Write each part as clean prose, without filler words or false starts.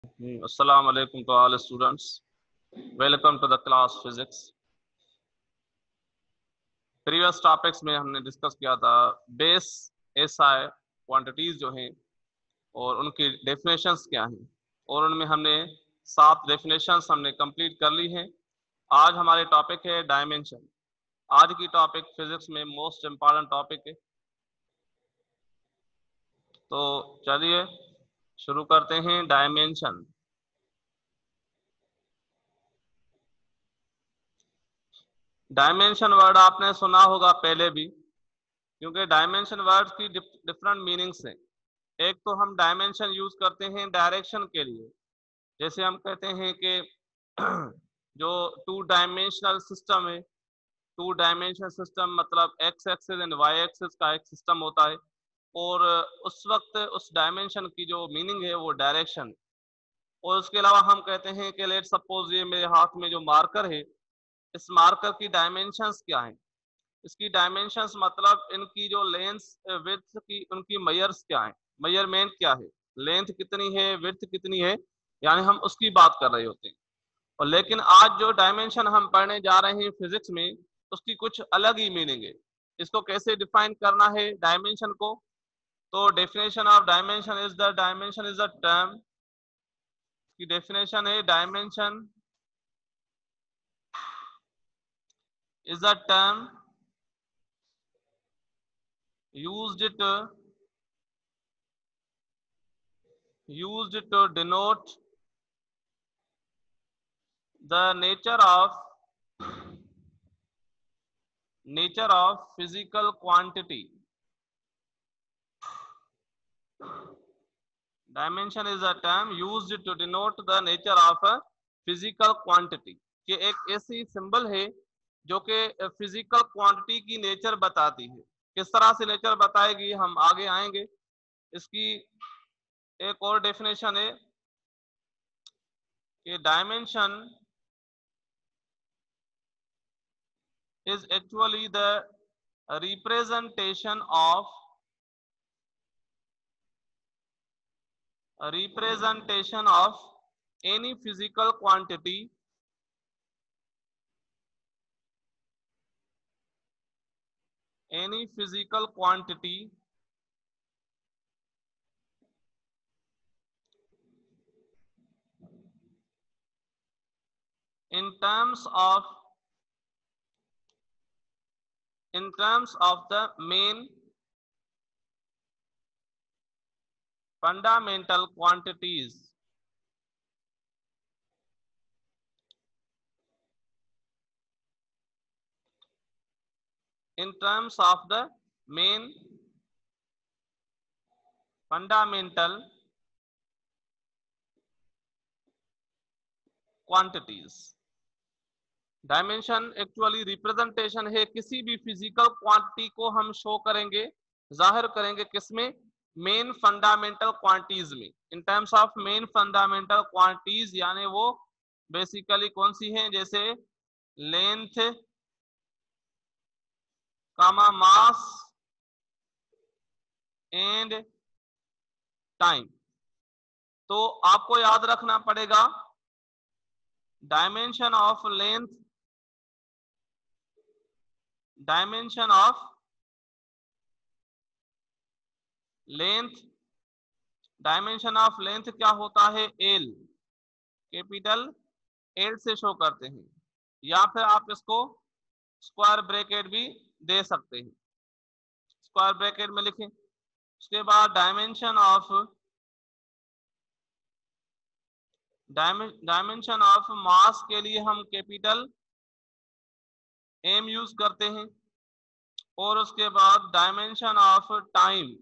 Assalamu alaikum to all students. Welcome to the class physics. Previous topics में हमने discuss किया था base SI quantities जो हैं और उनकी डेफिनेशंस क्या हैं, और उनमें हमने 7 डेफिनेशंस हमने कंप्लीट कर ली हैं। आज हमारे टॉपिक है डायमेंशन। आज की टॉपिक फिजिक्स में मोस्ट इम्पॉर्टेंट टॉपिक है। तो चलिए शुरू करते हैं। डायमेंशन। डायमेंशन वर्ड आपने सुना होगा पहले भी, क्योंकि डायमेंशन वर्ड की डिफरेंट मीनिंग्स हैं। एक तो हम डायमेंशन यूज करते हैं डायरेक्शन के लिए, जैसे हम कहते हैं कि जो 2 डायमेंशनल सिस्टम है, 2 डायमेंशनल सिस्टम मतलब X axis and Y axis का एक सिस्टम होता है, और उस वक्त उस डायमेंशन की जो मीनिंग है वो डायरेक्शन। और उसके अलावा हम कहते हैं कि लेट सपोज ये मेरे हाथ में जो मार्कर है, इस मार्कर की डायमेंशंस क्या है। इसकी डायमेंशंस मतलब इनकी जो लेंथ विड्थ की उनकी मेजर्स क्या है, मेजरमेंट क्या है, लेंथ कितनी है, विड्थ कितनी है, यानी हम उसकी बात कर रहे होते हैं। और लेकिन आज जो डायमेंशन हम पढ़ने जा रहे हैं फिजिक्स में, उसकी कुछ अलग ही मीनिंग है। इसको कैसे डिफाइन करना है डायमेंशन को, तो definition of dimension is the term की डेफिनेशन है dimension is the term used to denote the nature of physical quantity. Dimension is a term used to denote the nature of a physical quantity. कि एक ऐसी symbol है जो कि physical quantity की nature बताती है। किस तरह से नेचर बताएगी हम आगे आएंगे। इसकी एक और डेफिनेशन है कि dimension is actually the representation of any physical quantity in terms of the main fundamental quantities. In terms of the main fundamental quantities. Dimension actually representation है किसी भी फिजिकल क्वांटिटी को हम शो करेंगे, जाहिर करेंगे किसमें, मेन फंडामेंटल क्वांटिटीज में। In terms of main fundamental quantities यानी वो बेसिकली कौन सी हैं, जैसे लेंथ, मास एंड टाइम। तो आपको याद रखना पड़ेगा dimension of length, dimension of length क्या होता है, एल, कैपिटल एल से शो करते हैं, या फिर आप इसको स्क्वायर ब्रैकेट भी दे सकते हैं, स्क्वायर ब्रैकेट में लिखें। उसके बाद डायमेंशन ऑफ मास के लिए हम कैपिटल एम यूज करते हैं। और उसके बाद डायमेंशन ऑफ टाइम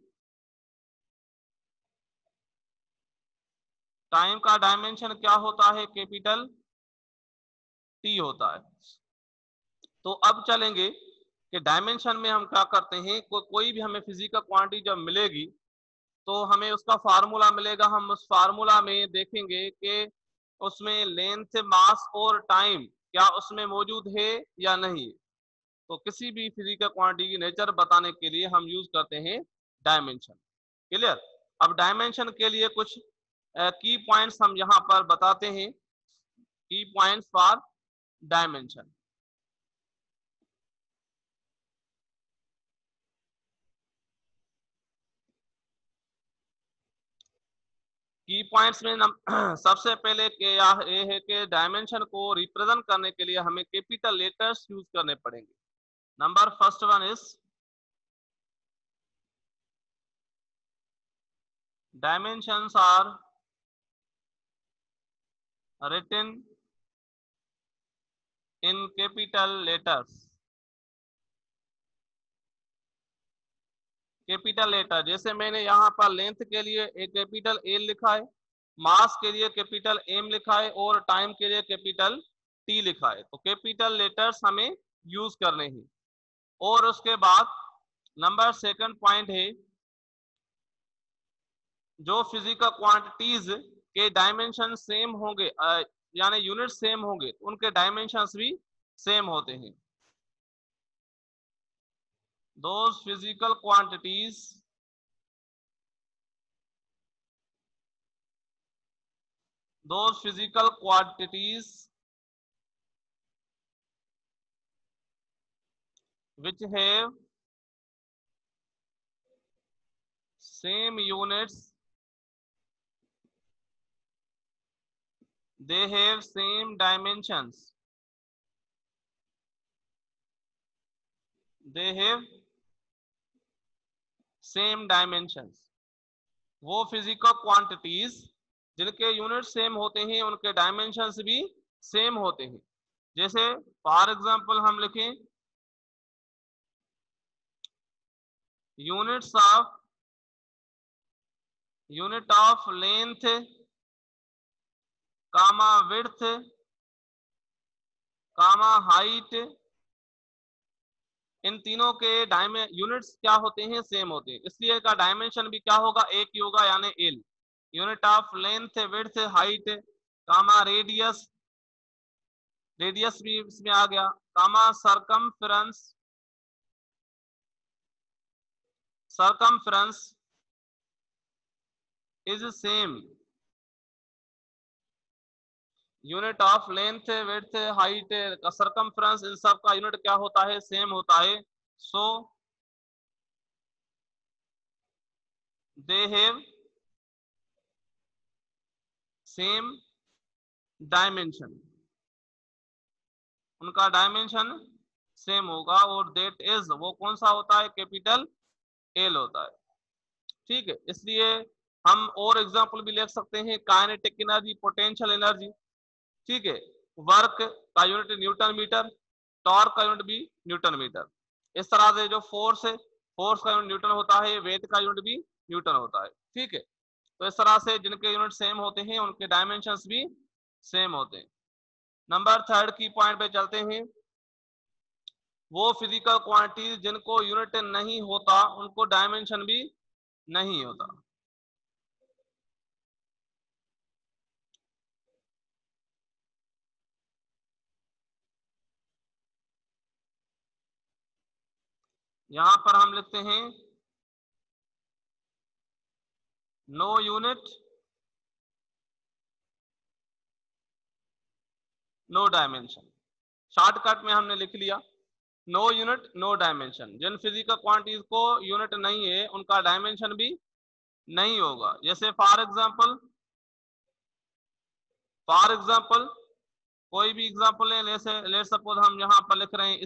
का डायमेंशन क्या होता है, कैपिटल टी होता है। तो अब चलेंगे कि डायमेंशन में हम क्या करते हैं, कोई भी हमें फिजिकल क्वांटिटी जब मिलेगी तो हमें उसका फार्मूला मिलेगा। हम उस फार्मूला में देखेंगे कि उसमें लेंथ, मास और टाइम क्या उसमें मौजूद है या नहीं। तो किसी भी फिजिकल क्वांटिटी की नेचर बताने के लिए हम यूज करते हैं डायमेंशन। क्लियर। अब डायमेंशन के लिए कुछ की पॉइंट्स हम यहाँ पर बताते हैं, key points for dimension. Key points में सबसे पहले ये है कि डायमेंशन को रिप्रेजेंट करने के लिए हमें कैपिटल लेटर्स यूज करने पड़ेंगे। Number first one is dimensions are written in capital letters। Capital letter, जैसे मैंने यहाँ पर लेंथ के लिए एक कैपिटल एल लिखा है, मास के लिए कैपिटल एम लिखा है और टाइम के लिए कैपिटल टी लिखा है, तो कैपिटल लेटर्स हमें यूज करने हैं। और उसके बाद नंबर सेकंड पॉइंट है, जो फिजिकल क्वांटिटीज के डायमेंशन सेम होंगे, यानी यूनिट सेम होंगे, उनके डायमेंशंस भी सेम होते हैं। those physical quantities which have same units, they have same dimensions, they have same dimensions। वो फिजिकल क्वांटिटीज जिनके यूनिट सेम होते हैं उनके डायमेंशंस भी सेम होते हैं। जैसे फॉर एग्जांपल हम लिखें unit of length comma width comma height, इन तीनों के यूनिट्स क्या होते हैं, सेम होते हैं, इसलिए का डायमेंशन भी क्या होगा, एक ही होगा, यानी L. Unit of length width height comma radius भी इसमें आ गया, comma circumference is same. Unit of length width height circumference, इन सब का यूनिट क्या होता है, सेम होता है। So they have same dimension, उनका डायमेंशन सेम होगा, और दैट इज, वो कौन सा होता है, कैपिटल एल होता है। ठीक है, इसलिए हम और एग्जांपल भी ले सकते हैं, काइनेटिक एनर्जी, पोटेंशियल एनर्जी। ठीक है, वर्क का यूनिट न्यूटन मीटर, टॉर्क का यूनिट भी न्यूटन मीटर। इस तरह से जो फोर्स है, फोर्स का यूनिट न्यूटन होता है, वेट का यूनिट भी न्यूटन होता है। ठीक है, तो इस तरह से जिनके यूनिट सेम होते हैं उनके डायमेंशंस भी सेम होते हैं। नंबर थर्ड की पॉइंट पे चलते हैं, वो फिजिकल क्वांटिटीज जिनको यूनिट नहीं होता उनको डायमेंशन भी नहीं होता। यहां पर हम लिखते हैं no unit no dimension. Shortcut में हमने लिख लिया नो यूनिट नो डायमेंशन। जिन फिजिकल क्वांटिटीज को यूनिट नहीं है उनका डायमेंशन भी नहीं होगा। जैसे फॉर एग्जांपल कोई भी एग्जांपल ले, लेट सपोज हम यहां पर लिख रहे हैं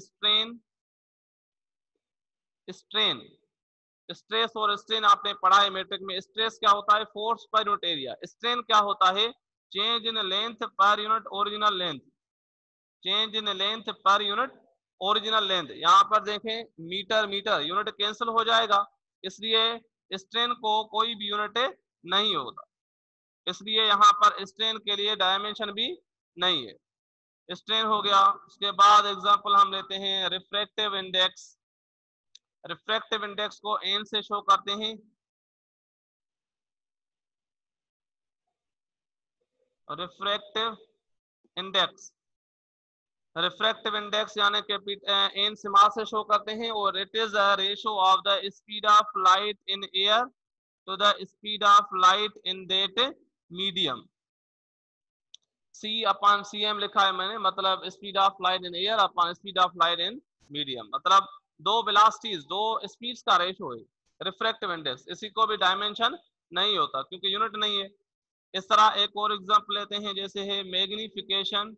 स्ट्रेन, स्ट्रेस और स्ट्रेन आपने पढ़ा है मैट्रिक में। स्ट्रेस क्या होता है, force per unit area. Strain क्या होता है, change in length per unit original length, change in length per unit original length. यहाँ पर देखें मीटर यूनिट कैंसिल हो जाएगा, इसलिए स्ट्रेन को कोई भी यूनिट नहीं होता, इसलिए यहाँ पर स्ट्रेन के लिए डायमेंशन भी नहीं है। स्ट्रेन हो गया। उसके बाद एग्जांपल हम लेते हैं रिफ्रैक्टिव इंडेक्स। रिफ्रैक्टिव इंडेक्स को एन से शो करते हैं। रिफ्रैक्टिव इंडेक्स यानी कि एन सिमा से शो करते हैं, और it is a ratio of the speed of light in air to the speed of light in that medium. C upon CM लिखा है मैंने, मतलब speed of light in air upon speed of light in medium, मतलब दो velocities, दो speeds का ratio है। Refractive index, इसी को भी डायमेंशन नहीं होता क्योंकि यूनिट नहीं है। इस तरह एक और एग्जांपल लेते हैं, जैसे है मैग्निफिकेशन।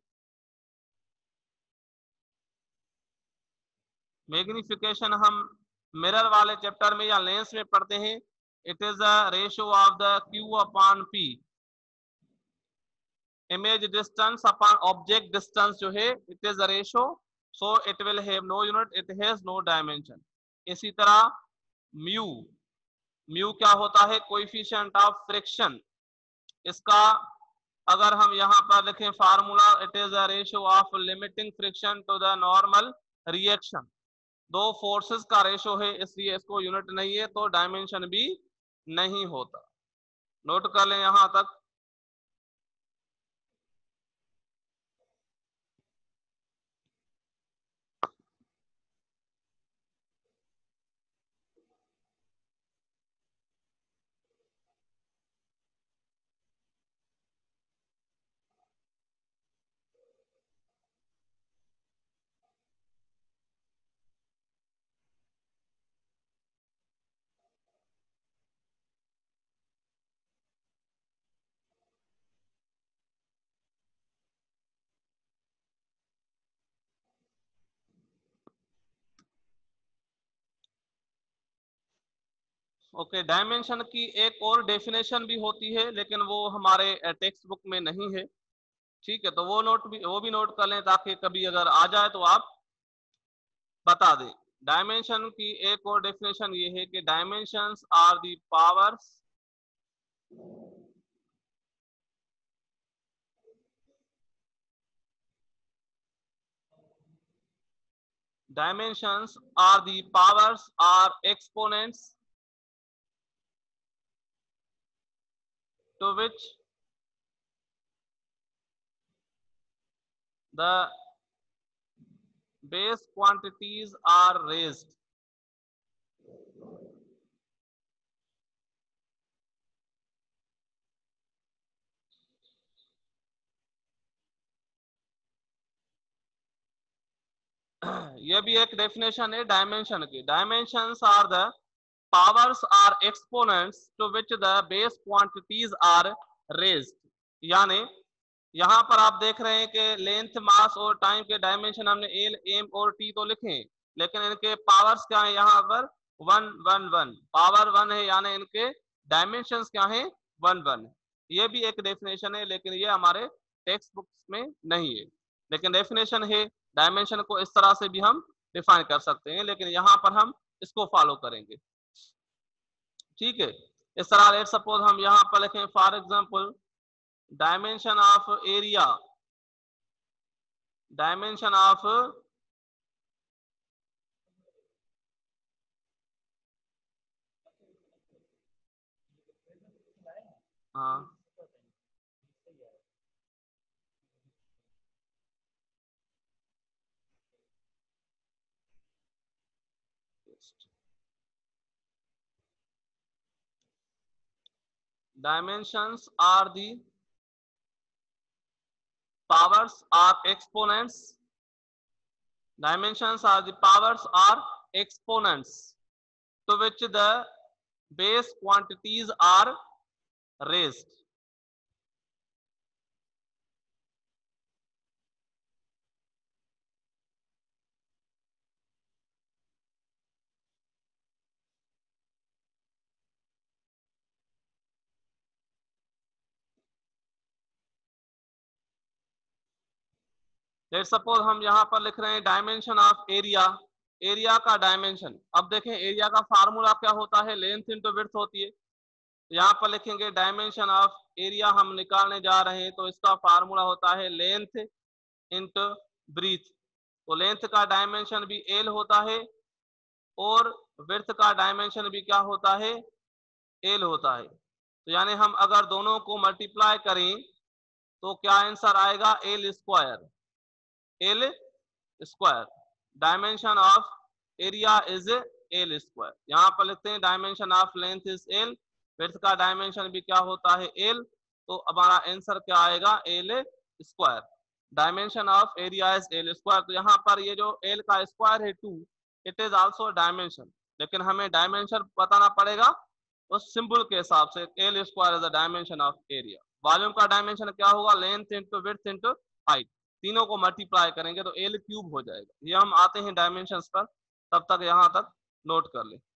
मैग्निफिकेशन हम मिरर वाले चैप्टर में या लेंस में पढ़ते हैं। It is the ratio of the Q upon P, image distance upon object distance जो है, it is the ratio, so it will have no unit, it has no dimension. इसी तरह म्यू, म्यू क्या होता है, कोएफिशिएंट ऑफ फ्रिक्शन। इसका अगर हम यहाँ पर लिखें formula, it is the ratio of limiting friction to the normal reaction. दो फोर्सेस का रेशो है, इसलिए इसको यूनिट नहीं है, तो डायमेंशन भी नहीं होता। नोट कर लें यहां तक। ओके, डायमेंशन की एक और डेफिनेशन भी होती है, लेकिन वो हमारे टेक्स्ट बुक में नहीं है। ठीक है, तो वो भी नोट कर लें, ताकि कभी अगर आ जाए तो आप बता दें। डायमेंशन की एक और डेफिनेशन ये है कि dimensions are the powers, dimensions are the powers or exponents to which the base quantities are raised. यह भी एक डेफिनेशन है डायमेंशन की। Dimensions are the powers or exponents to which the base quantities are raised. यानी यहाँ पर आप देख रहे हैं कि लेंथ, मास और टाइम के डायमेंशन हमने एल, एम और टी तो लिखे हैं, लेकिन इनके पावर्स क्या है यहाँ पर, one one one, power one है, यानी इनके डायमेंशंस क्या है, वन वन। ये भी एक डेफिनेशन है, लेकिन ये हमारे टेक्स्ट बुक्स में नहीं है, लेकिन डेफिनेशन है। डायमेंशन को इस तरह से भी हम डिफाइन कर सकते हैं, लेकिन यहाँ पर हम इसको फॉलो करेंगे। ठीक है, इस तरह लेट सपोज हम यहाँ पर लिखें for example dimension of area, dimension of हाँ dimensions are the powers or exponents, dimensions are the powers or exponents to which the base quantities are raised. Let suppose हम यहाँ पर लिख रहे हैं डायमेंशन ऑफ एरिया, एरिया का dimension. अब देखें एरिया का फार्मूला क्या होता है, लेंथ इंटू विड्थ होती है। यहाँ पर लिखेंगे डायमेंशन ऑफ एरिया हम निकालने जा रहे हैं, तो इसका फार्मूला होता है लेंथ इंटू ब्रीथ। तो लेंथ का डायमेंशन भी एल होता है और विड्थ का डायमेंशन भी क्या होता है, एल होता है। तो यानी हम अगर दोनों को मल्टीप्लाई करें तो क्या आंसर आएगा, L square, L square. Dimension of area is L square. यहाँ पर लिखते हैं dimension of length is L, width का डायमेंशन भी क्या होता है, एल, तो हमारा आंसर क्या आएगा, L square. Dimension of area is L square. तो यहाँ पर ये जो एल का स्क्वायर है 2, इट इज आल्सो डायमेंशन, लेकिन हमें डायमेंशन बताना पड़ेगा उस सिंबल के हिसाब से। L square is the dimension of area. Volume का डायमेंशन क्या होगा, length into width into height, तीनों को मल्टीप्लाई करेंगे तो एल क्यूब हो जाएगा। ये हम आते हैं डायमेंशंस पर, तब तक यहाँ तक नोट कर ले।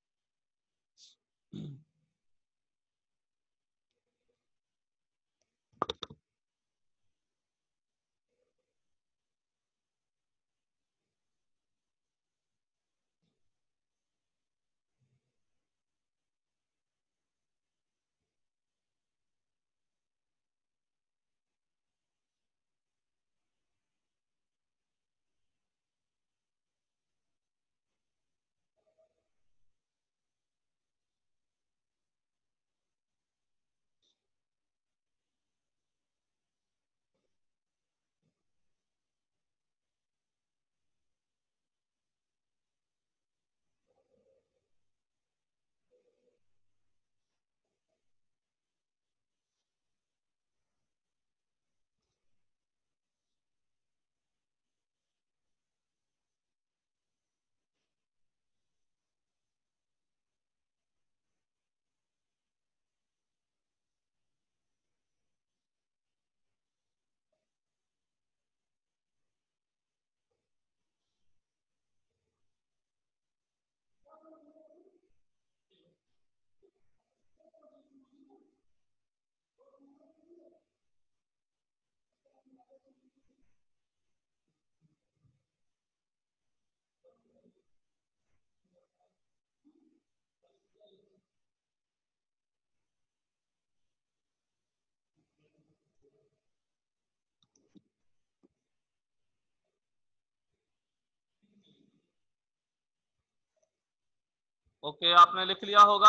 ओके, आपने लिख लिया होगा।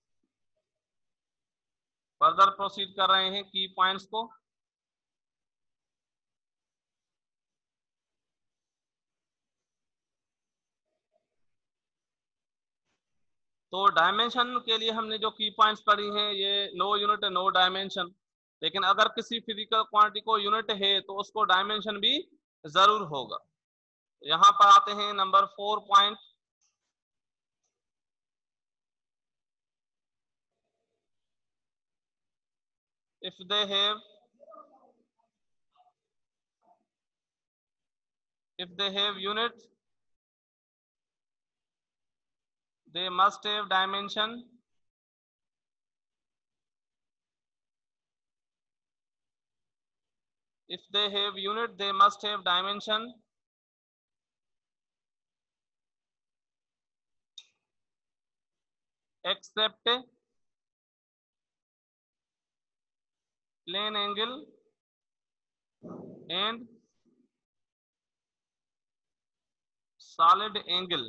फर्दर प्रोसीड कर रहे हैं की पॉइंट्स को। तो डायमेंशन के लिए हमने जो की पॉइंट्स पढ़ी हैं, ये नो यूनिट नो डायमेंशन। लेकिन अगर किसी फिजिकल क्वांटिटी को यूनिट है तो उसको डायमेंशन भी जरूर होगा। यहाँ पर आते हैं number 4 point. if they have unit, they must have dimension. If they have unit, they must have dimension. Except plane angle and solid angle।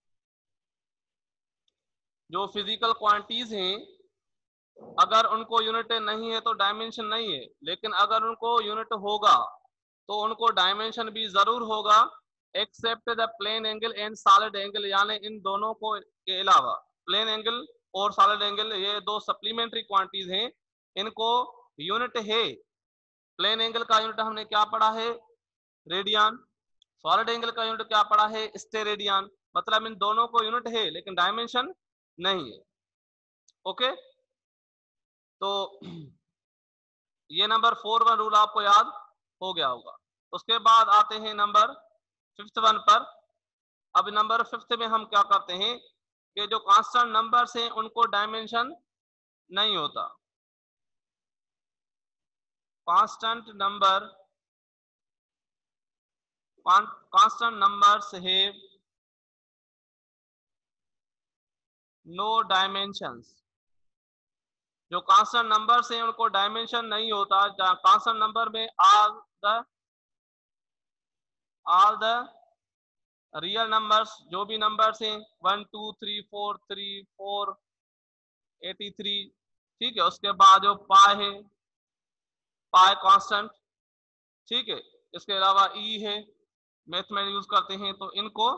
जो फिजिकल क्वांटिटीज हैं, अगर उनको यूनिट नहीं है तो डायमेंशन नहीं है, लेकिन अगर उनको यूनिट होगा तो उनको डायमेंशन भी जरूर होगा। Except the plane angle and solid angle, यानी इन दोनों को के अलावा, प्लेन एंगल और सॉलिड एंगल ये दो सप्लीमेंट्री क्वांटिटीज हैं, इनको यूनिट है। प्लेन एंगल का यूनिट हमने क्या पढ़ा है, रेडियन। सॉलिड एंगल का यूनिट क्या पढ़ा है, स्टेरेडियन। मतलब इन दोनों को यूनिट है लेकिन डायमेंशन नहीं है। ओके, तो ये नंबर 4 वन रूल आपको याद हो गया होगा। उसके बाद आते हैं नंबर 5 वन पर। अब नंबर 5 में हम क्या करते हैं कि जो कांस्टेंट नंबर्स हैं उनको डायमेंशन नहीं होता। Constant numbers have no dimensions. जो कांस्टेंट नंबर्स हैं उनको डायमेंशन नहीं होता। कांस्टेंट नंबर में ऑल द रियल नंबर्स, जो भी नंबर्स हैं 1 2 3 4 3 4 83, ठीक है। उसके बाद जो पाई है, पाई कांस्टेंट, ठीक है। इसके अलावा ई है, मैथ में यूज करते हैं, तो इनको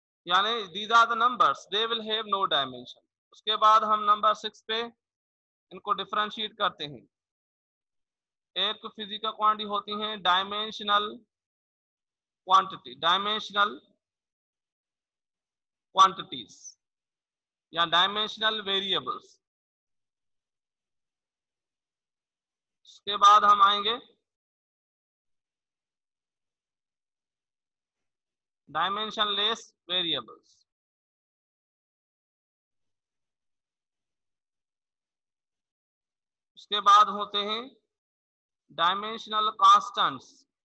यानी these are the numbers, they will have no dimension. उसके बाद हम नंबर 6 पे इनको डिफरेंशिएट करते हैं। एक फिजिकल क्वांटिटी होती है डायमेंशनल क्वांटिटी, डायमेंशनल क्वांटिटीज या डायमेंशनल वेरिएबल्स। उसके बाद हम आएंगे डायमेंशनलेस वेरिएबल्स। उसके बाद होते हैं डायमेंशनल कांस्टेंट्स।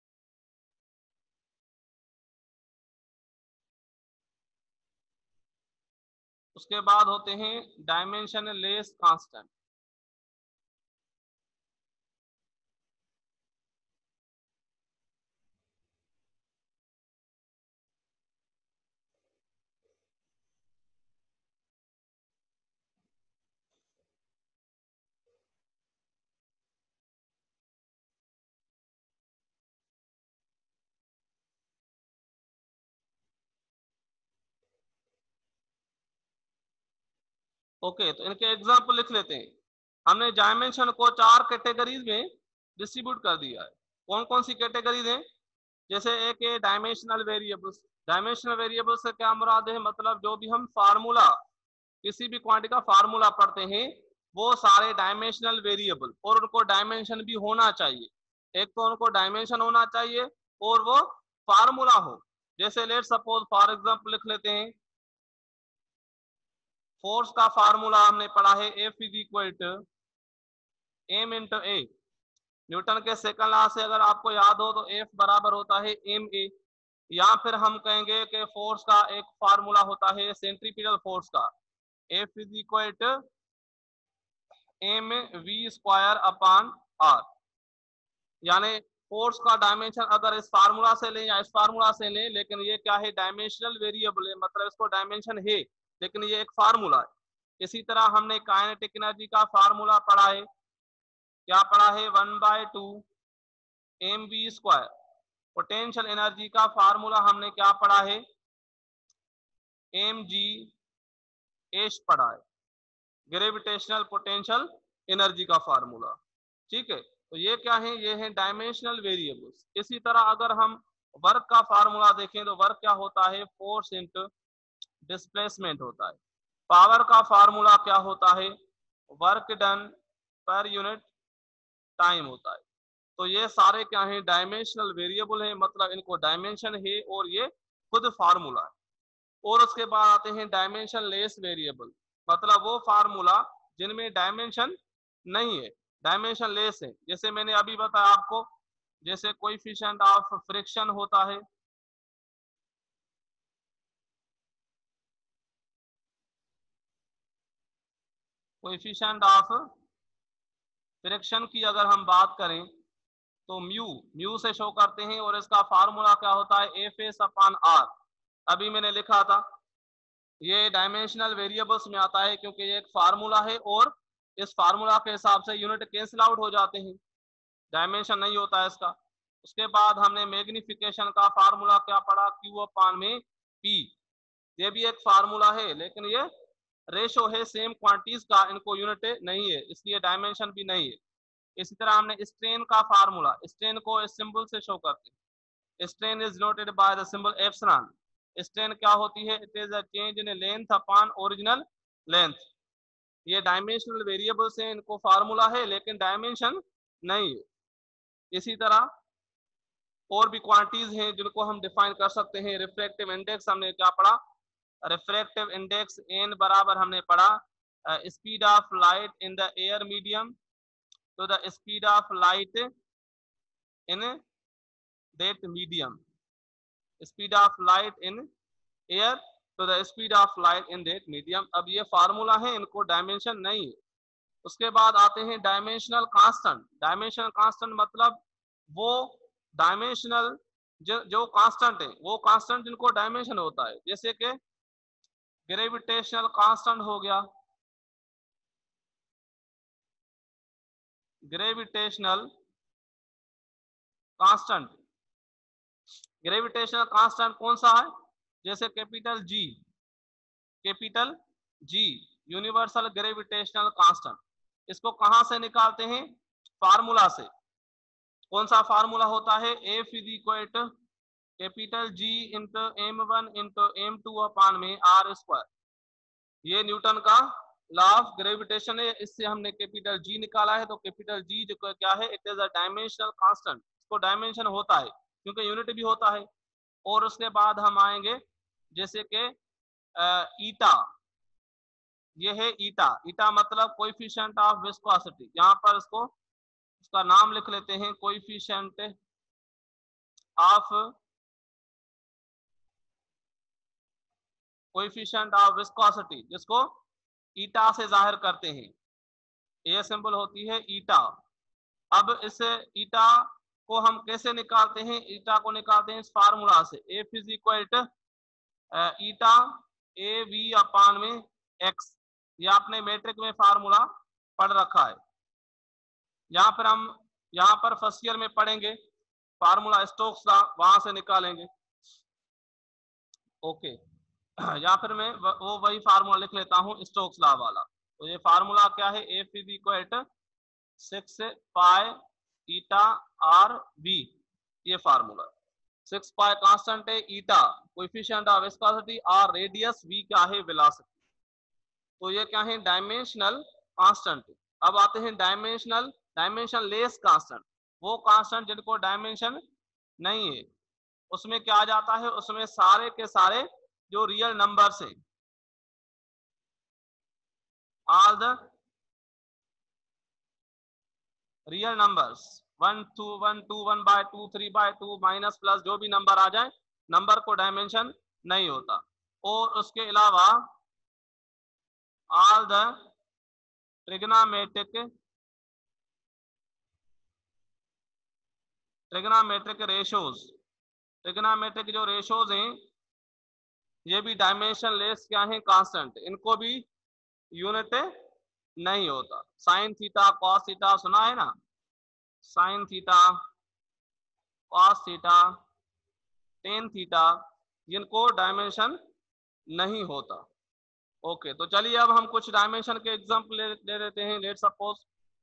उसके बाद होते हैं डायमेंशनलेस कांस्टेंट। ओके, तो इनके एग्जाम्पल लिख लेते हैं। हमने डायमेंशन को 4 कैटेगरीज में डिस्ट्रीब्यूट कर दिया है। कौन कौन सी कैटेगरीज हैं? जैसे एक है डायमेंशनल वेरिएबल्स। डायमेंशनल वेरिएबल्स से क्या मुराद है? मतलब जो भी हम फार्मूला, किसी भी क्वांटिटी का फार्मूला पढ़ते हैं वो सारे डायमेंशनल वेरिएबल, और उनको डायमेंशन भी होना चाहिए। एक तो उनको डायमेंशन होना चाहिए और वो फार्मूला हो। जैसे लेट सपोज फॉर एग्जांपल लिख लेते हैं, फोर्स का फार्मूला हमने पढ़ा है F is equal to M into A. Newton के सेकंड लॉ से अगर आपको याद हो तो F बराबर होता है एम ए। या फिर हम कहेंगे कि फोर्स का एक फार्मूला होता है सेंट्रीपिटल फोर्स का, F is equal to M V square upon R. यानी फोर्स का डायमेंशन अगर इस फार्मूला से लें या इस फार्मूला से लें, लेकिन ये क्या है? डायमेंशनल वेरिएबल है, मतलब इसको डायमेंशन है लेकिन ये एक फार्मूला है। इसी तरह हमने काइनेटिक एनर्जी का फार्मूला पढ़ा है। क्या पढ़ा है? 1/2 M V square. Potential energy का फार्मूला हमने क्या पढ़ा है? एम जी एच पढ़ा है, ग्रेविटेशनल पोटेंशियल एनर्जी का फार्मूला। ठीक है, तो ये क्या है? ये है डायमेंशनल वेरिएबल्स। इसी तरह अगर हम वर्क का फार्मूला देखें तो वर्क क्या होता है? फोर्स इंटू डिस्प्लेसमेंट होता है। पावर का फार्मूला क्या होता है? Work done per unit time होता है। तो ये सारे क्या है? डायमेंशनल वेरिएबल है, मतलब इनको डायमेंशन है और ये खुद फार्मूला है। और उसके बाद आते हैं डायमेंशन लेस वेरिएबल, मतलब वो फार्मूला जिनमें डायमेंशन नहीं है, डायमेंशन लेस है। जैसे मैंने अभी बताया आपको, जैसे कोएफिशिएंट ऑफ फ्रिक्शन होता है, कोएफिशिएंट ऑफ फ्रिक्शन की अगर हम बात करें तो म्यू, म्यू से शो करते हैं, और इसका फार्मूला क्या होता है? F S upon R. अभी मैंने लिखा था, ये डायमेंशनल वेरिएबल्स में आता है क्योंकि ये एक फार्मूला है और इस फार्मूला के हिसाब से यूनिट कैंसिल आउट हो जाते हैं, डायमेंशन नहीं होता है इसका। उसके बाद हमने मैग्निफिकेशन का फार्मूला क्या पढ़ा? क्यू अपॉन में पी। ये भी एक फार्मूला है लेकिन ये रेशो है सेम क्वांटिटीज का, इनको यूनिट नहीं है इसलिए डायमेंशन भी नहीं है। इसी तरह हमने स्ट्रेन का फार्मूला, स्ट्रेन को इस सिंबल से शो करते हैं, strain is noted by the symbol epsilon. Strain क्या होती है? It is a change in length upon original length. ये डायमेंशनल वेरिएबल्स हैं, इनको फार्मूला है लेकिन डायमेंशन नहीं है। इसी तरह और भी क्वांटिटीज हैं जिनको हम डिफाइन कर सकते हैं। रिफ्रैक्टिव इंडेक्स हमने क्या पढ़ा? रिफ्रैक्टिव इंडेक्स एन बराबर हमने पढ़ा speed of light in the air medium to the speed of light in that medium, speed of light in air to the speed of light in that medium. अब ये formula है, इनको dimension नहीं है। उसके बाद आते हैं डायमेंशनल कांस्टेंट। डायमेंशनल कांस्टेंट मतलब वो डायमेंशनल जो कांस्टेंट है, वो कांस्टेंट जिनको डायमेंशन होता है। जैसे कि ग्रेविटेशनल कांस्टेंट हो गया, ग्रेविटेशनल कांस्टेंट। ग्रेविटेशनल कांस्टेंट कौन सा है? जैसे capital G, universal gravitational constant. इसको कहां से निकालते हैं? फार्मूला से। कौन सा फार्मूला होता है? F is equal to capital G into m1 into m2 upon में r स्क्वायर। ये न्यूटन का लॉ ऑफ ग्रेविटेशन है, इससे हमने कैपिटल G निकाला है। तो कैपिटल G जो क्या है? It is a dimensional constant. इसको डायमेंशन होता है क्योंकि यूनिट भी होता है। और उसके बाद हम आएंगे जैसे कि ईटा, ये है ईटा। ईटा मतलब कोएफिशिएंट ऑफ विस्कोसिटी। यहाँ पर इसको उसका नाम लिख लेते हैं, कोएफिशिएंट ऑफ विस्कोसिटी, जिसको ईटा से जाहिर करते हैं। ये सिंबल होती है ईटा। अब इस ईटा को हम कैसे निकालते हैं? ईटा को निकालते हैं इस फार्मूला से, F is equal to eta A V upon में एक्स। ये आपने मैट्रिक में फार्मूला पढ़ रखा है। यहाँ पर फर्स्ट ईयर में पढ़ेंगे फार्मूला स्टोक्स का, वहां से निकालेंगे। ओके, या फिर मैं वो वही फार्मूला लिख लेता हूँ स्टोक्स लॉ वाला। तो ये फार्मूला क्या है? F is equal to 6 pi eta R V. ये फार्मूला 6 पाई कांस्टेंट है, eta coefficient of viscosity, R radius, V क्या है? वेलोसिटी। तो ये क्या है? Dimensional constant. अब आते हैं डायमेंशन लेस कांस्टेंट। वो कांस्टेंट जिनको डायमेंशन नहीं है, उसमें क्या आ जाता है? उसमें सारे के सारे जो रियल नंबर्स हैं, all the real numbers 1 2 1 2 1 by 2 3 by 2 minus plus जो भी नंबर आ जाए, नंबर को डायमेंशन नहीं होता। और उसके अलावा all the trigonometric ratios, trigonometric जो रेशोज हैं ये भी डायमेंशन लेस क्या है? कांस्टेंट। इनको भी यूनिट नहीं होता। साइन थीटा कॉस थीटा सुना है ना? Sine theta cos theta tan theta, जिनको डायमेंशन नहीं होता। ओके, तो चलिए अब हम कुछ डायमेंशन के एग्जांपल ले लेते हैं। लेट सपोज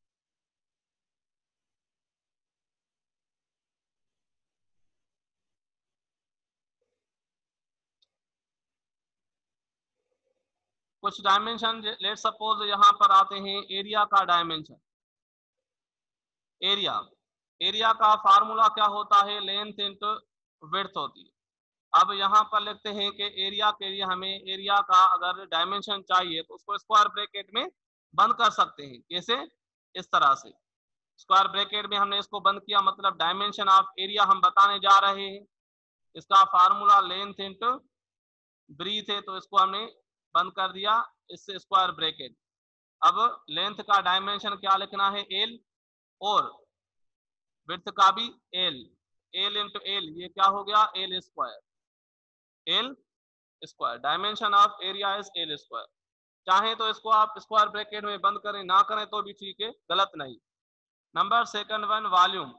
कुछ डायमेंशन, लेट सपोज यहाँ पर आते हैं एरिया का डायमेंशन। एरिया का फार्मूला क्या होता है? लेंथ इंटू विड्थ होती है। अब यहाँ पर लिखते हैं कि एरिया के लिए हमें एरिया का अगर डायमेंशन चाहिए तो उसको स्क्वायर ब्रैकेट में बंद कर सकते हैं। कैसे? इस तरह से स्क्वायर ब्रैकेट में हमने इसको बंद किया, मतलब डायमेंशन ऑफ एरिया हम बताने जा रहे हैं। इसका फार्मूला लेंथ इंटू ब्रीथ है, तो इसको हमने बंद कर दिया इससे स्क्वायर ब्रैकेट। अब लेंथ का डायमेंशन क्या लिखना है? एल, और विड्थ का भी एल। एल इंटू एल, ये क्या हो गया? L square. L square, dimension of area is L square. चाहे तो इसको आप स्क्वायर ब्रैकेट में बंद करें, ना करें तो भी ठीक है, गलत नहीं। Number second one, volume.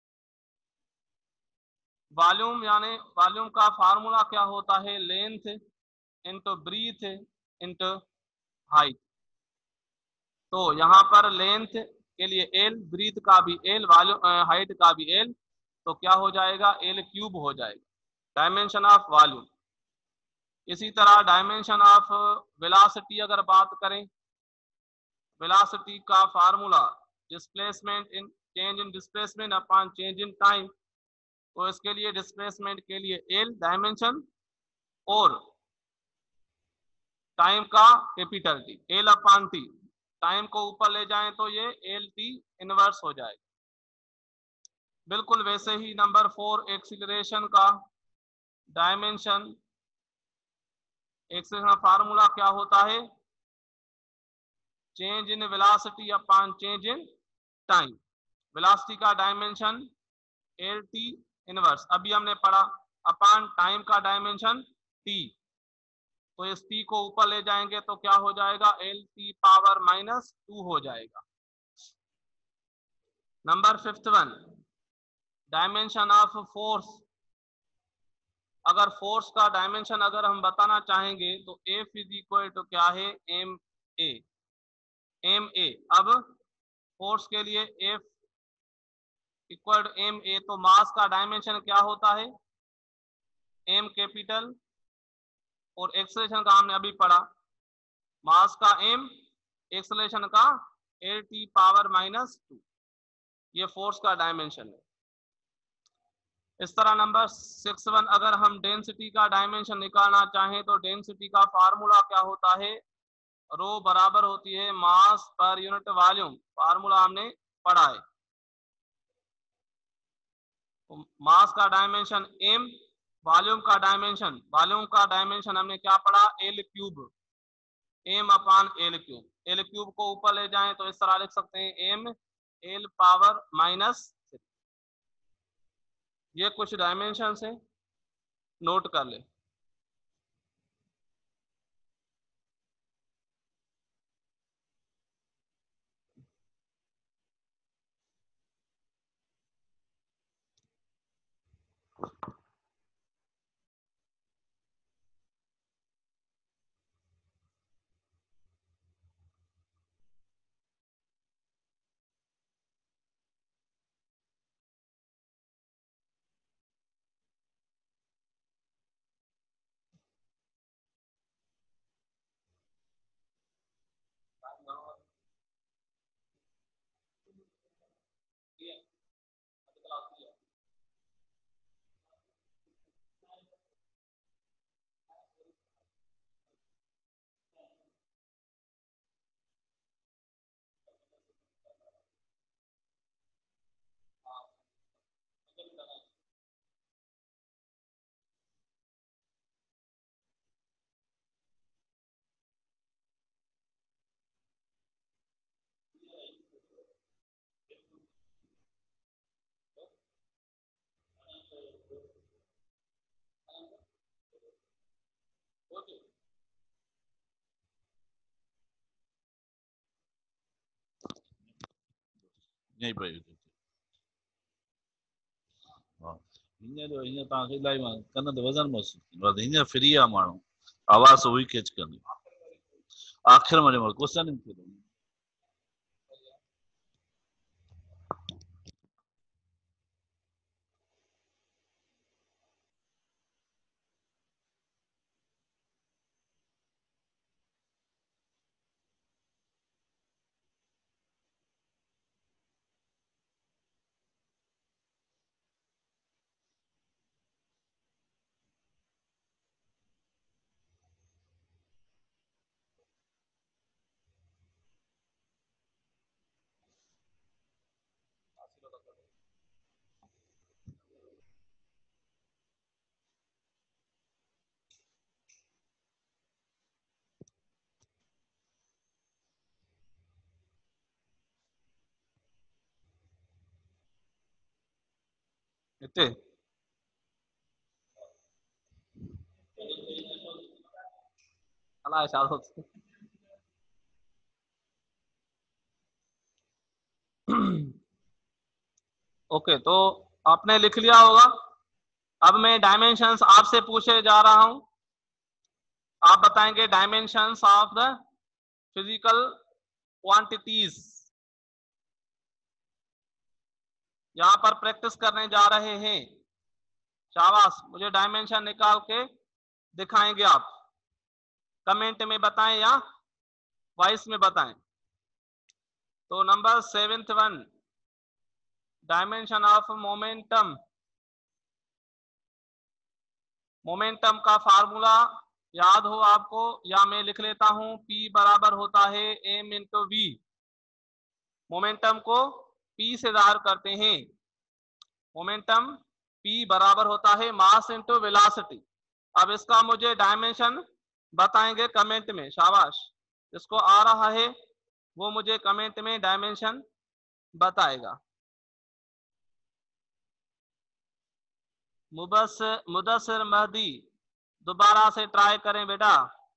Volume यानी वॉल्यूम का फार्मूला क्या होता है? Length into breadth into height. तो यहाँ पर लेंथ के लिए एल, ब्रीथ का भी एल, वॉल्यूम हाइट का भी एल, तो क्या हो जाएगा? एल क्यूब हो जाएगा, डायमेंशन ऑफ वॉल्यूम। इसी तरह डायमेंशन ऑफ वेलोसिटी अगर बात करें, वेलोसिटी का formula displacement in change in displacement upon change in time. तो इसके लिए डिस्प्लेसमेंट के लिए एल डायमेंशन, और टाइम का capital T, L upon T. Time को ऊपर ले जाएं तो ये एल टी इनवर्स हो जाएगा। बिल्कुल वैसे ही नंबर 4, एक्सीलरेशन का डायमेंशन। एक्सीलरेशन का फार्मूला क्या होता है? Change in velocity upon change in time. Velocity का डायमेंशन एल टी इनवर्स, अभी हमने पढ़ा, अपॉन टाइम का डायमेंशन टी। तो इस टी को ऊपर ले जाएंगे तो क्या हो जाएगा? एल टी पावर -2 हो जाएगा। Number 5th one, dimension of force. अगर फोर्स का डायमेंशन अगर हम बताना चाहेंगे तो F इज इक्वल टू क्या है? M A. M A. अब फोर्स के लिए F equal to M A, तो मास का डायमेंशन क्या होता है, एम कैपिटल, और एक्सेलरेशन का हमने अभी पढ़ा, मास का एम, एक्सेलरेशन का L_T⁻², ये फोर्स का डायमेंशन है। इस तरह नंबर 61, अगर हम डेंसिटी का डायमेंशन निकालना चाहें तो डेंसिटी का फार्मूला क्या होता है, रो बराबर होती है मास पर यूनिट वॉल्यूम, फार्मूला हमने पढ़ा है। तो मास का डायमेंशन m, वॉल्यूम का डायमेंशन हमने क्या पढ़ा, L³ m/L³। L³ को ऊपर ले जाएं तो इस तरह लिख सकते हैं m L⁻⁻⁶। ये कुछ डायमेंशन है, नोट कर ले। नहीं पई हींअर जो हींअर तव्हांखे इलाही मां कन ते वज़न महसूस थींदो आहे, हींअर फ्री आहे माण्हू, आवाज़ हुई कैच कंदी आख़िर में क्वेश्चन थी थो। हिते अलाए छा थो थिए। ओके, तो आपने लिख लिया होगा। अब मैं डायमेंशंस आपसे पूछे जा रहा हूं, आप बताएंगे dimensions of the physical quantities. यहां पर प्रैक्टिस करने जा रहे हैं, शाबाश, मुझे डायमेंशन निकाल के दिखाएंगे आप, कमेंट में बताएं या वॉइस में बताएं। तो number 71, dimension of momentum. Momentum का फार्मूला याद हो आपको, या मैं लिख लेता हूं, P बराबर होता है m × v। मोमेंटम को P से जाहिर करते हैं। मोमेंटम P बराबर होता है मास × वेलोसिटी। अब इसका मुझे डायमेंशन बताएंगे कमेंट में, शाबाश, जिसको आ रहा है वो मुझे कमेंट में डायमेंशन बताएगा। मुदस्सिर महदी, दोबारा से ट्राई करें बेटा।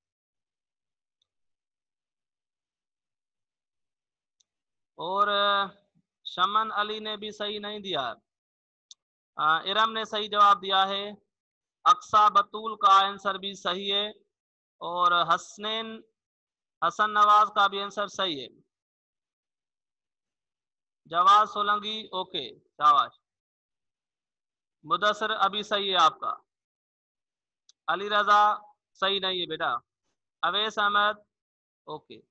और शमन अली ने भी सही नहीं दिया, इरम ने सही जवाब दिया है, अक्सा बतूल का आंसर भी सही है, और हसन नवाज का भी आंसर सही है। जवाद सोलंकी ओके शाबाश। मुदस्सिर अभी सही है आपका। अली रजा सही नहीं है बेटा। अवैस अहमद ओके।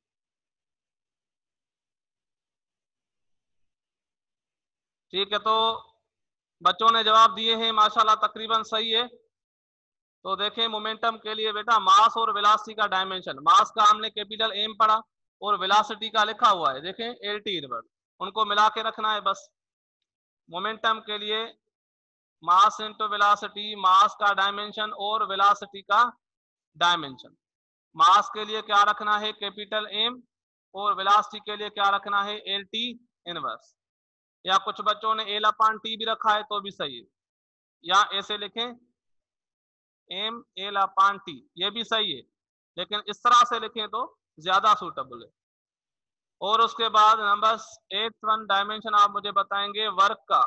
ठीक है, तो बच्चों ने जवाब दिए हैं माशाल्लाह तकरीबन सही है। तो देखें मोमेंटम के लिए बेटा मास और वेलोसिटी का डायमेंशन, मास का हमने कैपिटल एम पढ़ा और वेलोसिटी का लिखा हुआ है देखें एल टी इनवर्स, उनको मिला के रखना है बस। मोमेंटम के लिए मास इंटू वेलोसिटी, मास का डायमेंशन और वेलोसिटी का डायमेंशन। मास के लिए क्या रखना है कैपिटल एम और वेलोसिटी के लिए क्या रखना है एल टी इनवर्स, या कुछ बच्चों ने एल अपान टी भी रखा है तो भी सही है, या ऐसे लिखें एम एल अपान टी, ये भी सही है, लेकिन इस तरह से लिखें तो ज्यादा सूटेबल है। और उसके बाद नंबर 8 डायमेंशन आप मुझे बताएंगे वर्क का।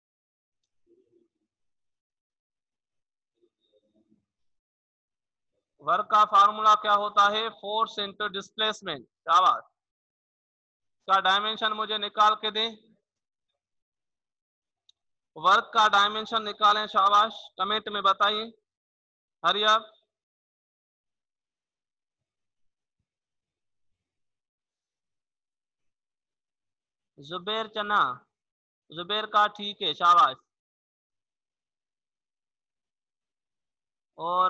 वर्क का फार्मूला क्या होता है, फोर्स इंटू डिस्प्लेसमेंट। शाबाश, का डायमेंशन मुझे निकाल के दें, वर्क का डायमेंशन निकालें। शाबाश, कमेंट में बताइए, हरी अप। जुबेर चना, जुबेर का ठीक है शाबाश। और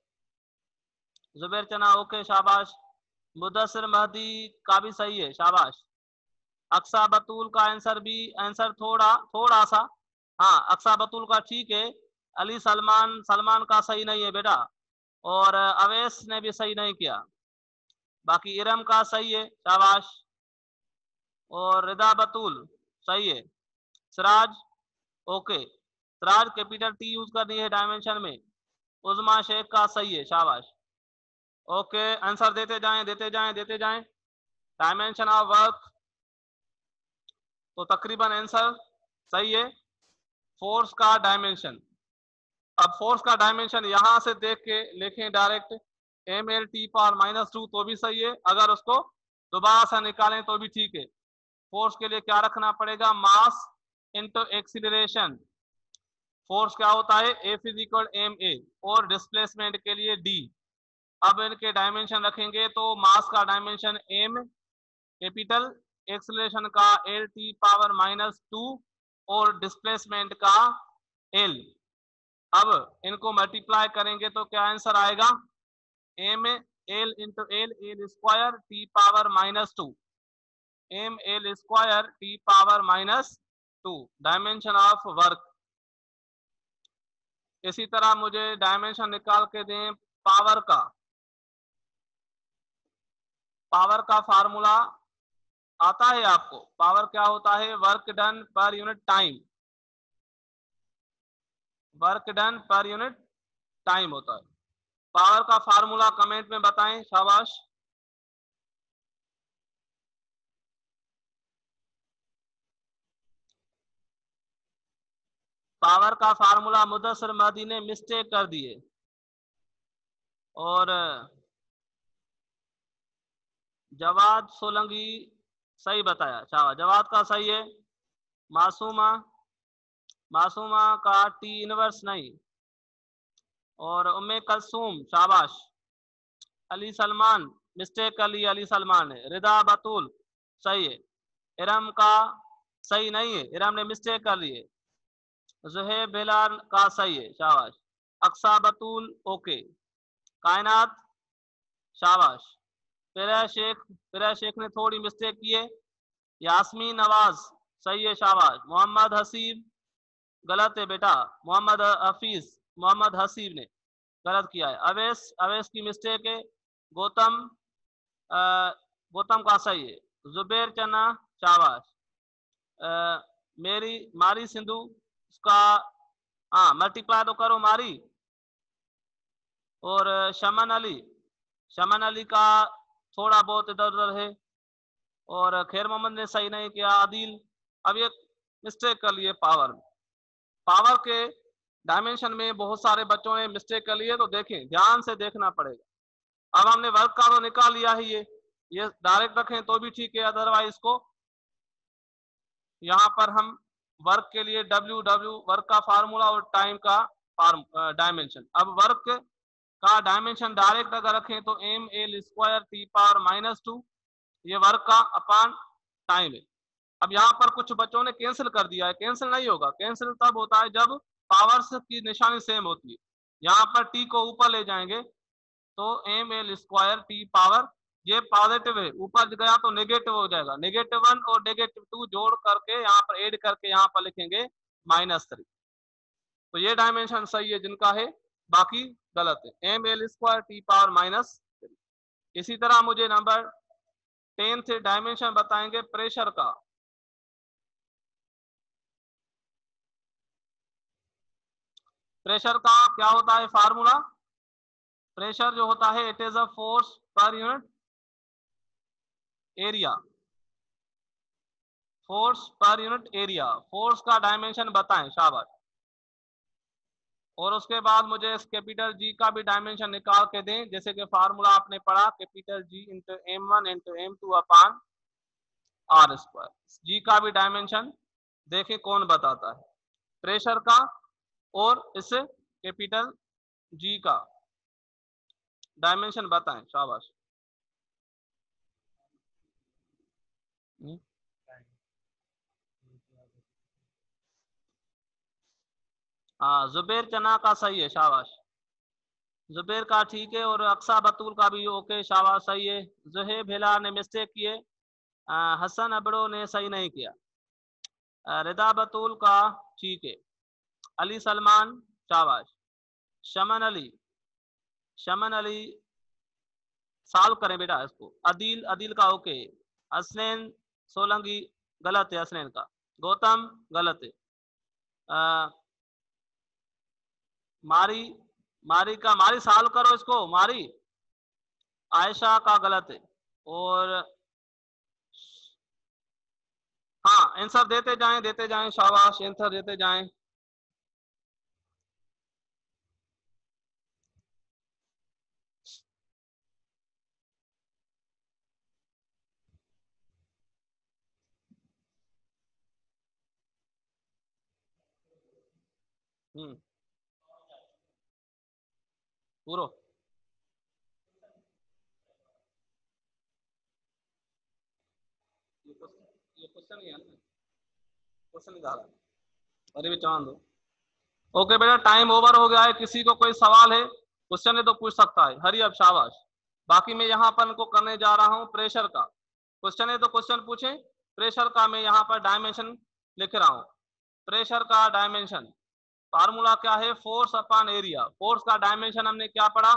जुबेर चना ओके शाबाश। मुदस्सिर महदी का भी सही है शाबाश। अक्सा बतूल का आंसर भी, आंसर थोड़ा थोड़ा सा, हाँ अक्सा बतूल का ठीक है। अली सलमान, सलमान का सही नहीं है बेटा। और अवैस ने भी सही नहीं किया। बाकी इरम का सही है शाबाश। और रिदा बतूल सही है। Siraj okay, Siraj capital T use करनी है डायमेंशन में। उजमा शेख का सही है शाबाश। ओके, आंसर देते जाएं देते जाएं देते जाएं। डायमेंशन ऑफ वर्क तो तकरीबन आंसर सही है। फोर्स का डायमेंशन, अब फोर्स का डायमेंशन यहां से देख के लिखें direct, M L T power -2 तो भी सही है, अगर उसको दोबारा से निकालें तो भी ठीक है। फोर्स के लिए क्या रखना पड़ेगा, मास इंटू एक्सीलरेशन। फोर्स क्या होता है, F is equal M A, और डिस्प्लेसमेंट के लिए डी। अब इनके डायमेंशन रखेंगे तो मास का डायमेंशन एम कैपिटल, एक्सीलरेशन का एल टी पावर -2 और डिस्प्लेसमेंट का एल। अब इनको मल्टीप्लाई करेंगे तो क्या आंसर आएगा, M L into L, L square T power -2, M L square T power -2 dimension of work. इसी तरह मुझे डायमेंशन निकाल के दें पावर का। पावर का फार्मूला आता है आपको, पावर क्या होता है, work done per unit time, work done per unit time होता है। पावर का फार्मूला कमेंट में बताएं शाबाश। पावर का फार्मूला मुदस्सिर महदी ने मिस्टेक कर दिए, और जवाद सोलंकी सही बताया शाबाश, जवाद का सही है। मासूमा, मासूमा का टी इनवर्स नहीं। और उम्मे कलसूम शाबाश। अली सलमान मिस्टेक कर लिया, अली सलमान ने। रिदा बतूल सही है। इरम का सही नहीं है, इरम ने मिस्टेक कर ली है। जुहेब बिलाल का सही है शाबाश। अक्सा बतूल ओके। कायनात शाबाश। फिरा शेख ने थोड़ी मिस्टेक की है। यास्मीन नवाज सही है शाबाश। मोहम्मद हसीब गलत है बेटा, मोहम्मद हफीज, मोहम्मद हसीब ने गलत किया है। अवैस, अवैस की मिस्टेक है। गौतम, गौतम का सही है। जुबेर चना शाबाश। मेरी मारी सिंधु उसका, हाँ मल्टीप्लाई तो करो मारी। और शमन अली, शमन अली का थोड़ा बहुत इधर उधर है। और खैर मोहम्मद ने सही नहीं किया। आदिल अब ये मिस्टेक कर लिए पावर में, पावर के डायमेंशन में बहुत सारे बच्चों ने मिस्टेक कर लिए, तो देखें ध्यान से देखना पड़ेगा। अब हमने वर्क का तो निकाल लिया है, ये डायरेक्ट रखें तो भी ठीक है, अदरवाइज को यहाँ पर हम वर्क के लिए W वर्क का फार्मूला और टाइम का डायमेंशन। अब वर्क का डायमेंशन डायरेक्ट अगर रखें तो mL²T⁻², ये वर्क का अपान टाइम है। अब यहाँ पर कुछ बच्चों ने कैंसिल कर दिया है, कैंसिल नहीं होगा, कैंसिल तब होता है जब पावर्स की निशानी सेम होती है। यहाँ पर टी को ऊपर ले जाएंगे तो mL²T⁻, ये पॉजिटिव है, ऊपर गया तो नेगेटिव हो जाएगा, -1 और -2 जोड़ करके यहाँ पर ऐड करके यहाँ पर लिखेंगे -3। तो ये डायमेंशन सही है जिनका है, बाकी गलत है, mL²T⁻3। इसी तरह मुझे नंबर 10 से डायमेंशन बताएंगे प्रेशर का। प्रेशर का क्या होता है फार्मूला? प्रेशर जो होता है it is a force per unit area, force per unit area. Force का डायमेंशन बताएं, शाबाश। और उसके बाद मुझे इस कैपिटल जी का भी डायमेंशन निकाल के दें, जैसे कि फार्मूला आपने पढ़ा capital G into m1 into m2 upon r²। G का भी डायमेंशन देखें कौन बताता है, प्रेशर का और इस कैपिटल जी का डायमेंशन बताएं, शाबाश। हाँ, जुबैर चना का सही है, शाबाश। जुबैर का ठीक है, और अक्सा बतूल का भी ओके, शाबाश, सही है। जुहेब हिला ने मिस्टेक किए, हसन अबड़ो ने सही नहीं किया। रिदा बतूल का ठीक है। अली सलमान, शाबाश। शमन अली सॉल्व करें बेटा इसको। अदील का ओके। असनैन सोलंकी गलत है, असनैन का। गौतम गलत है। मारी सॉल्व करो इसको, मारी। आयशा का गलत है। और हाँ, आंसर देते जाएं, शाबाश, आंसर देते जाएं। पूरो ये क्वेश्चन ही है ना, क्वेश्चन निकाला। अरे भी चांद दो। ओके बेटा, टाइम ओवर हो गया है। किसी को कोई सवाल है, क्वेश्चन है तो पूछ सकता है। हरी अब, शाबाश। बाकी मैं यहाँ पर इनको करने जा रहा हूँ प्रेशर का। क्वेश्चन है तो क्वेश्चन पूछे। प्रेशर का मैं यहाँ पर डायमेंशन लिख रहा हूँ। प्रेशर का डायमेंशन फार्मूला क्या है? Force upon area. फोर्स का डायमेंशन हमने क्या पढ़ा?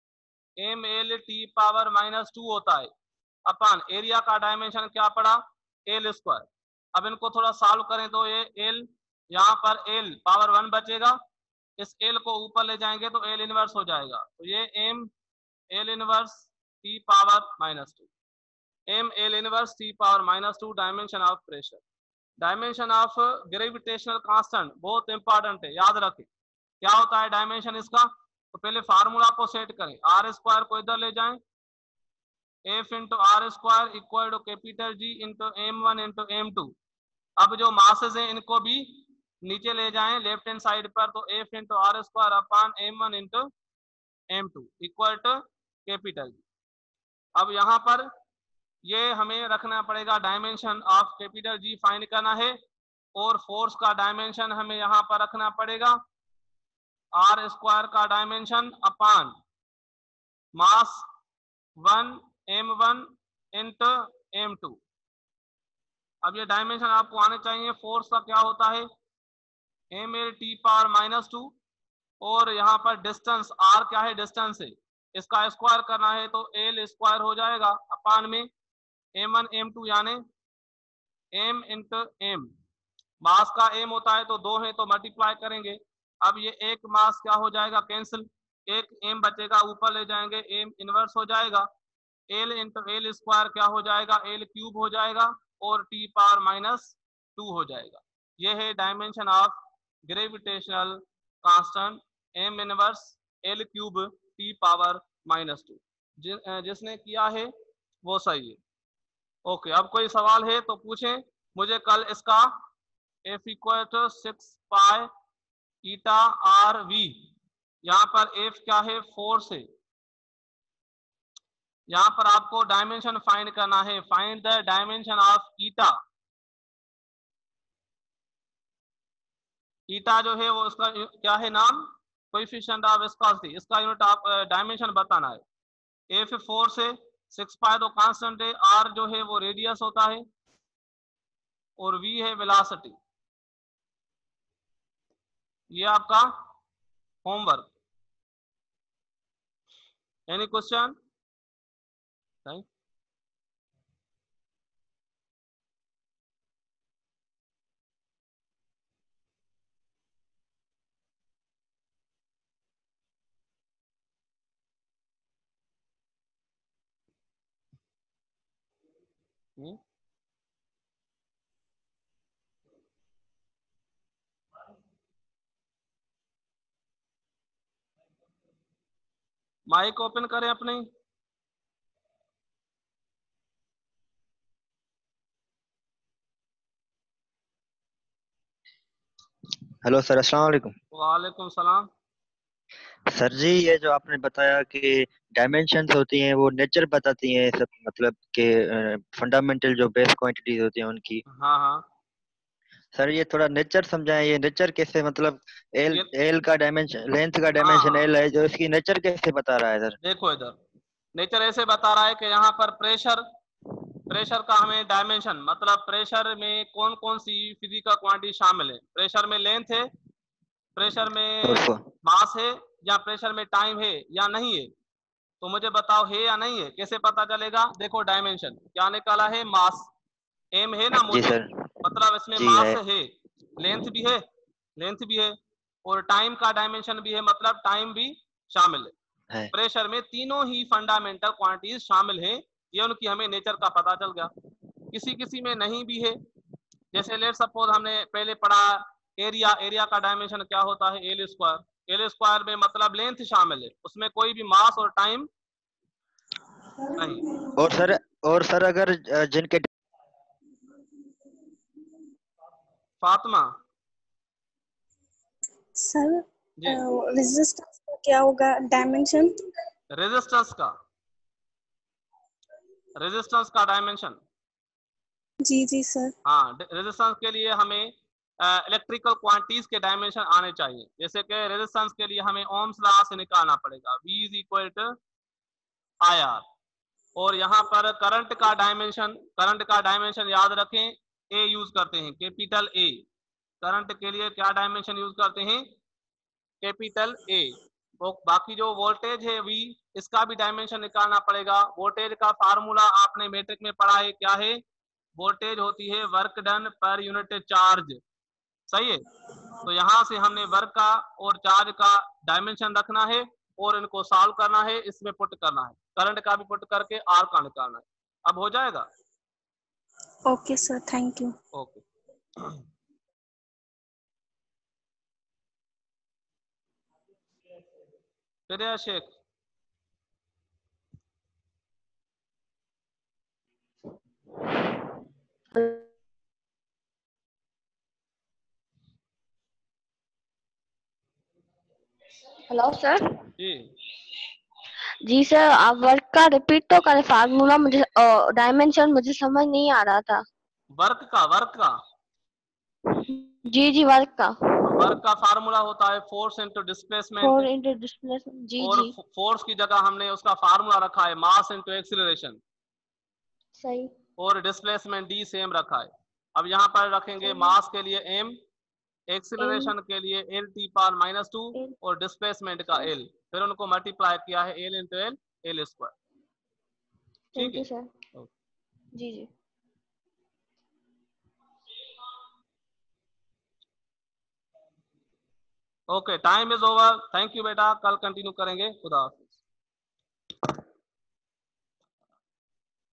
mL⁻² होता है, अपॉन एरिया का डायमेंशन क्या पढ़ा? L²। अब इनको थोड़ा सॉल्व करें तो ये L, यहाँ पर L पावर 1 बचेगा, इस L को ऊपर ले जाएंगे तो L इनवर्स हो जाएगा, तो ये L inverse T⁻², L inverse T⁻², dimension of pressure. Dimension of gravitational constant बहुत इंपॉर्टेंट है, याद रखें। क्या होता है डायमेंशन इसका? तो पहले फार्मूला को सेट करें, r² को इधर ले जाएं, F into r² equal to capital G into m1 into m2। अब जो मासेस हैं इनको भी नीचे ले जाएं लेफ्ट हैंड साइड पर, तो F into r² upon m1 into m2 equal to capital G। अब यहाँ पर ये हमें रखना पड़ेगा, dimension of capital G find करना है, और फोर्स का डायमेंशन हमें यहाँ पर रखना पड़ेगा, r² का डायमेंशन अपान मास 1 m1 इंटू m2। अब ये डायमेंशन आपको आने चाहिए। फोर्स का क्या होता है? mL⁻², और यहाँ पर डिस्टेंस r क्या है? डिस्टेंस है, इसका स्क्वायर करना है तो L² हो जाएगा अपान में m1 m2 यानी m इंटू m। मास का m होता है तो 2 है तो मल्टीप्लाई करेंगे। अब ये एक मास क्या हो जाएगा? कैंसिल, एक m बचेगा, ऊपर ले जाएंगे m इनवर्स हो जाएगा, L इंटू L² क्या हो जाएगा? L³ हो जाएगा, और T⁻² हो जाएगा। ये है dimension of gravitational constant m inverse L³ T⁻²। जिसने किया है वो सही है। ओके, अब कोई सवाल है तो पूछें, मुझे कल इसका F equal to 6 pi eta R V, यहाँ पर F क्या है 4 से, यहाँ पर आपको डायमेंशन फाइंड करना है, find the dimension of eta. Eta जो है वो उसका क्या है नाम, कोएफिशिएंट ऑफ विस्कोसिटी, इसका यूनिट आप डायमेंशन बताना है। F 4 से 6 पाई तो कांस्टेंट है, R जो है वो रेडियस होता है और V है वेलोसिटी। ये आपका homework. Any question? Mic open करें अपने। हेलो सर, अस्सलाम वालेकुम। वालेकुम सलाम। सर जी, ये जो आपने बताया कि डायमेंशंस होती हैं वो नेचर बताती हैं, सब मतलब कि फंडामेंटल जो बेस क्वांटिटीज होती हैं उनकी। हाँ हाँ, सर ये थोड़ा नेचर समझाएं, ये नेचर कैसे, मतलब एल ये एल का डायमेंशन, लेंथ का हाँ डायमेंशन हाँ, एल है, जो इसकी नेचर कैसे बता रहा है सर? देखो इधर नेचर ऐसे बता रहा है कि यहाँ पर प्रेशर, प्रेशर का हमें डायमेंशन मतलब प्रेशर में कौन कौन सी फिजिकल क्वांटिटी शामिल है। प्रेशर में लेंथ है, प्रेशर और में मास है, या प्रेशर में टाइम है या नहीं है। तो मुझे बताओ है या नहीं है, कैसे पता चलेगा? देखो डायमेंशन क्या निकाला है, मास, एम है ना जी मुझे, सर। मतलब इसमें जी मास है। है, लेंथ भी है, लेंथ भी है, और टाइम का डायमेंशन भी है, मतलब टाइम भी शामिल है। प्रेशर में तीनों ही फंडामेंटल क्वांटिटीज शामिल हैं, ये उनकी हमें नेचर का पता चल गया। किसी किसी में नहीं भी है, जैसे लेट सपोज हमने पहले पढ़ा एरिया, एरिया का डायमेंशन क्या होता है, एल स्क्वायर। एल स्क्वायर में मतलब लेंथ शामिल है, उसमें कोई भी मास और टाइम नहीं। और सर अगर जिनके फातिमा सर जी, रेजिस्टेंस का क्या होगा डायमेंशन? रेजिस्टेंस का, रेजिस्टेंस का डायमेंशन, जी जी सर। हाँ, रेजिस्टेंस के लिए हमें इलेक्ट्रिकल क्वांटिटीज के डायमेंशन आने चाहिए। जैसे कि रेजिस्टेंस के लिए हमें ओम्स लॉ से निकालना पड़ेगा, V is equal to I R. और यहाँ पर करंट का डायमेंशन, करंट का डायमेंशन याद रखें, ए यूज करते हैं, कैपिटल ए। करंट के लिए क्या डायमेंशन यूज करते हैं, कैपिटल ए। तो बाकी जो वोल्टेज है V, इसका भी डायमेंशन निकालना पड़ेगा। वोल्टेज का फार्मूला आपने मैट्रिक में पढ़ा है, क्या है? वोल्टेज होती है work done per unit charge, सही है। तो यहाँ से हमने वर्क का और चार्ज का डायमेंशन रखना है और इनको सॉल्व करना है, इसमें पुट करना है, करंट का भी पुट करके आर का निकालना है। अब हो जाएगा। Okay sir, thank you. Okay. फिर शेख, हेलो सर। जी जी सर, आप वर्क का रिपीट तो करें, फार्मूला मुझे डायमेंशन मुझे समझ नहीं आ रहा था। वर्क का, वर्क का, जी जी, वर्क का। वर्क का फार्मूला होता है force into displacement, 4 into displacement. जी और जी, फोर्स की जगह हमने उसका फार्मूला रखा है मास इंटू एक्सीलरेशन, सही और डिस्प्लेसमेंट डी सेम रखा है। अब यहाँ पर रखेंगे मास के लिए एम, एक्सीलरेशन के लिए एल टी पावर -2 और डिस्प्लेसमेंट का एल, फिर उनको मल्टीप्लाई किया है L into L, L square. ठीक थैंक है, यू सर। जी जी। Okay, time is over. Thank you बेटा, कल कंटिन्यू करेंगे। खुदा हाफिज़।